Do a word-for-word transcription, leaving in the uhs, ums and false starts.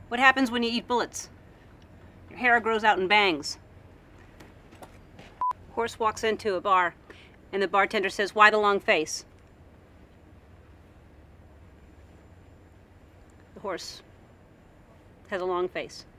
What happens when you eat bullets? Your hair grows out in bangs. Horse walks into a bar, and the bartender says, "Why the long face?" The horse has a long face.